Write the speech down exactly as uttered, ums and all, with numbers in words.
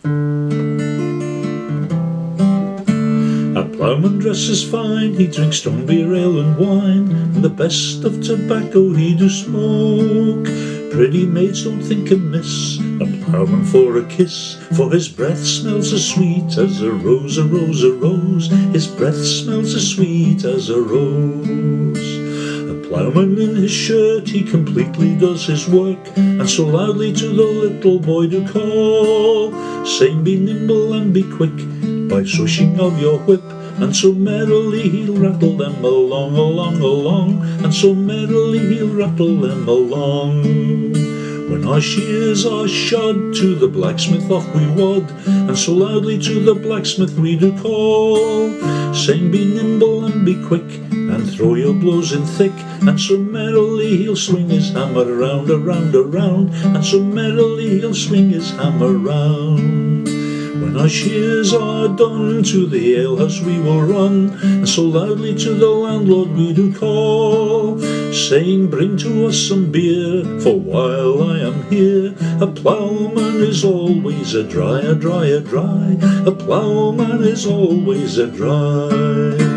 A ploughman dresses fine, he drinks strong beer, ale and wine, and the best of tobacco he do smoke. Pretty maids don't think amiss a ploughman for a kiss, for his breath smells as sweet as a rose, a rose, a rose. His breath smells as sweet as a rose. A ploughman in his shirt, he completely does his work, and so loudly to the little boy do call, saying, be nimble and be quick, by swishing of your whip. And so merrily he'll rattle them along, along, along, and so merrily he'll rattle them along. When our shears are shod, to the blacksmith off we wad, and so loudly to the blacksmith we do call, saying, be nimble and be quick, and throw your blows in thick. And so merrily he'll swing his hammer round, around, around, and so merrily he'll swing his hammer round. When our shears are done, to the alehouse we will run, and so loudly to the landlord we do call, saying, bring to us some beer, for while I am here, a ploughman is always a dry, a dry, a dry, a ploughman is always a dry.